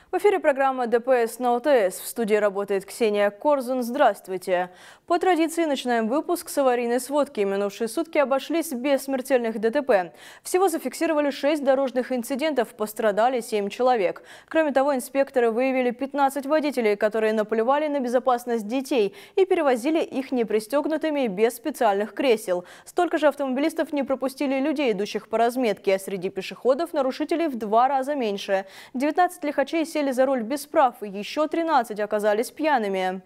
В эфире программа ДПС на ОТС. В студии работает Ксения Корзун. Здравствуйте. По традиции начинаем выпуск с аварийной сводки. Минувшие сутки обошлись без смертельных ДТП. Всего зафиксировали 6 дорожных инцидентов, пострадали 7 человек. Кроме того, инспекторы выявили 15 водителей, которые наплевали на безопасность детей и перевозили их непристегнутыми без специальных кресел. Столько же автомобилистов не пропустили людей, идущих по разметке, а среди пешеходов нарушителей в 2 раза меньше. 19 лихачей сели за руль без прав, и еще 13 оказались пьяными.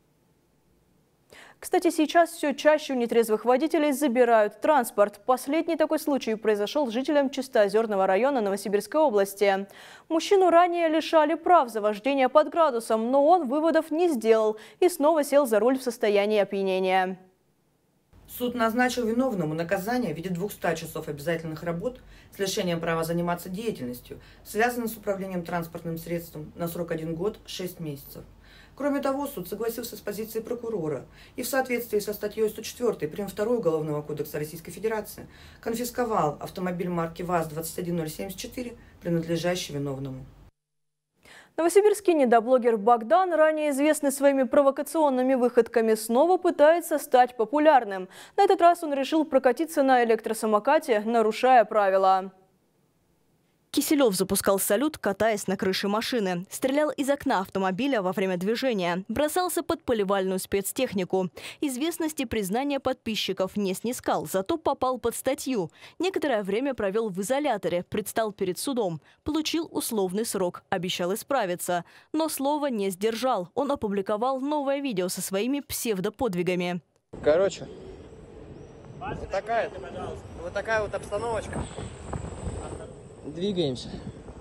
Кстати, сейчас все чаще у нетрезвых водителей забирают транспорт. Последний такой случай произошел с жителем Чистоозерного района Новосибирской области. Мужчину ранее лишали прав за вождение под градусом, но он выводов не сделал и снова сел за руль в состоянии опьянения. Суд назначил виновному наказание в виде 200 часов обязательных работ с лишением права заниматься деятельностью, связанной с управлением транспортным средством, на срок 1 год 6 месяцев. Кроме того, суд согласился с позицией прокурора и в соответствии со статьей 104 прим. 2 Уголовного кодекса Российской Федерации конфисковал автомобиль марки ВАЗ-21074, принадлежащий виновному. Новосибирский недоблогер Богдан, ранее известный своими провокационными выходками, снова пытается стать популярным. На этот раз он решил прокатиться на электросамокате, нарушая правила. Киселев запускал салют, катаясь на крыше машины. Стрелял из окна автомобиля во время движения. Бросался под поливальную спецтехнику. Известности признания подписчиков не снискал, зато попал под статью. Некоторое время провел в изоляторе, предстал перед судом. Получил условный срок, обещал исправиться. Но слова не сдержал. Он опубликовал новое видео со своими псевдоподвигами. Короче, вот такая вот обстановочка. Двигаемся.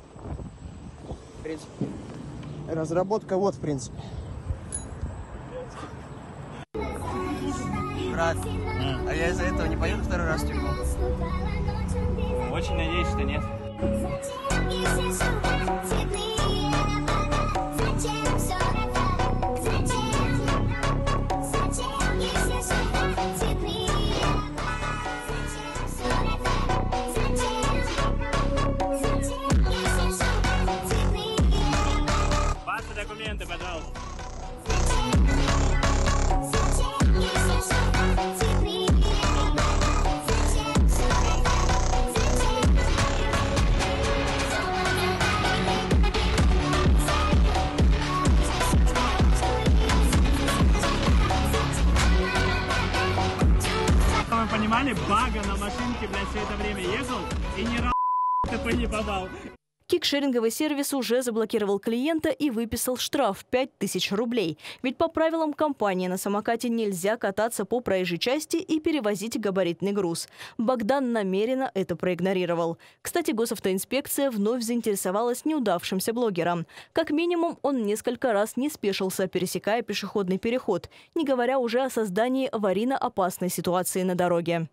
В принципе, разработка вот в принципе. Брат, а я из-за этого не поеду второй раз в тюрьму? Очень надеюсь, что нет. Документы, пожалуйста. Вы понимали, бага на машинке, блядь, все это время ехал и ни разу ТП не попал. Кикшеринговый сервис уже заблокировал клиента и выписал штраф 5000 рублей. Ведь по правилам компании на самокате нельзя кататься по проезжей части и перевозить габаритный груз. Богдан намеренно это проигнорировал. Кстати, госавтоинспекция вновь заинтересовалась неудавшимся блогером. Как минимум, он несколько раз не спешился, пересекая пешеходный переход, не говоря уже о создании аварийно опасной ситуации на дороге.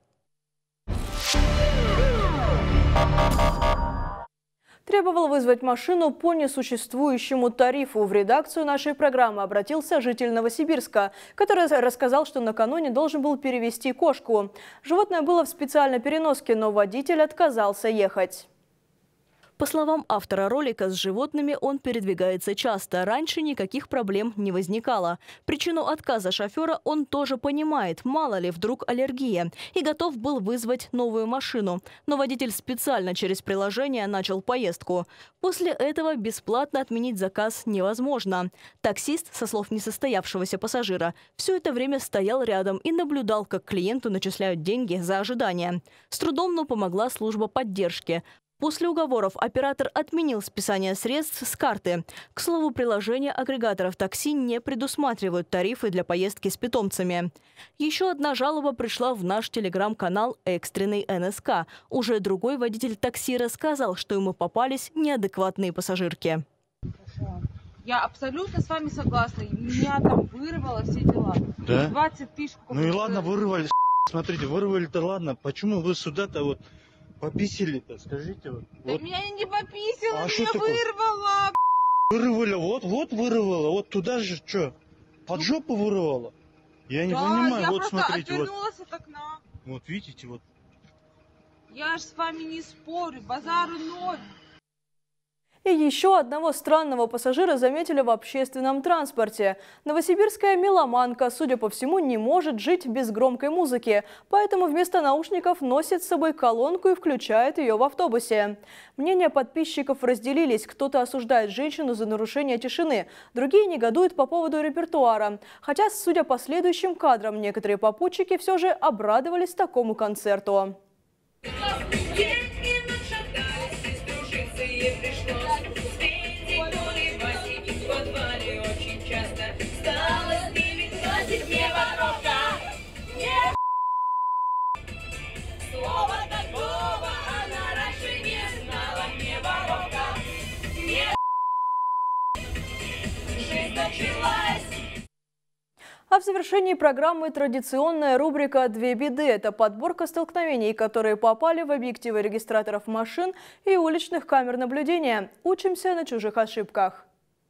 Требовал вызвать машину по несуществующему тарифу. В редакцию нашей программы обратился житель Новосибирска, который рассказал, что накануне должен был перевезти кошку. Животное было в специальной переноске, но водитель отказался ехать. По словам автора ролика, с животными он передвигается часто. Раньше никаких проблем не возникало. Причину отказа шофера он тоже понимает. Мало ли, вдруг аллергия. И готов был вызвать новую машину. Но водитель специально через приложение начал поездку. После этого бесплатно отменить заказ невозможно. Таксист, со слов несостоявшегося пассажира, все это время стоял рядом и наблюдал, как клиенту начисляют деньги за ожидание. С трудом, но помогла служба поддержки. После уговоров оператор отменил списание средств с карты. К слову, приложения агрегаторов такси не предусматривают тарифы для поездки с питомцами. Еще одна жалоба пришла в наш телеграм-канал «Экстренный НСК». Уже другой водитель такси рассказал, что ему попались неадекватные пассажирки. Я абсолютно с вами согласна. Меня там вырвало, все дела. Да? 20 тысяч. Ну и ладно, вырвали. Смотрите, вырвали-то ладно. Почему вы сюда-то вот пописали-то, скажите? Вот. Так меня не пописало, а меня вырвало. Вырвали, вот вырвало, вот туда же что? Под жопу вырвало? Я не понимаю, я вот просто смотрите. отвернулась от окна. Вот видите, вот. Я ж с вами не спорю, базару ноль. И еще одного странного пассажира заметили в общественном транспорте. Новосибирская меломанка, судя по всему, не может жить без громкой музыки, поэтому вместо наушников носит с собой колонку и включает ее в автобусе. Мнения подписчиков разделились. Кто-то осуждает женщину за нарушение тишины, другие негодуют по поводу репертуара. Хотя, судя по следующим кадрам, некоторые попутчики все же обрадовались такому концерту. А в завершении программы традиционная рубрика «Две беды». Это подборка столкновений, которые попали в объективы регистраторов машин и уличных камер наблюдения. Учимся на чужих ошибках.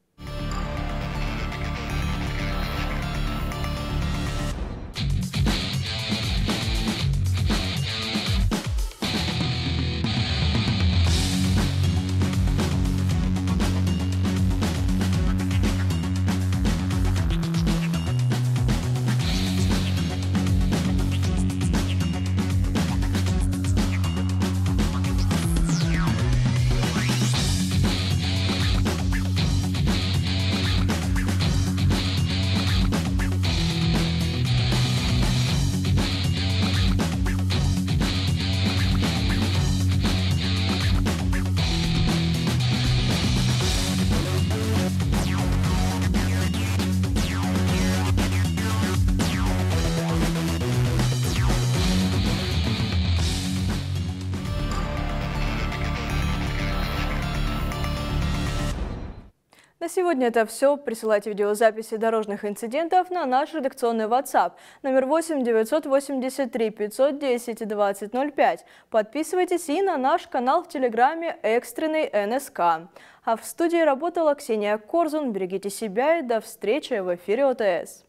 На сегодня это все. Присылайте видеозаписи дорожных инцидентов на наш редакционный WhatsApp номер 8 983 510 2005. Подписывайтесь и на наш канал в Телеграме «Экстренный НСК». А в студии работала Ксения Корзун. Берегите себя и до встречи в эфире ОТС.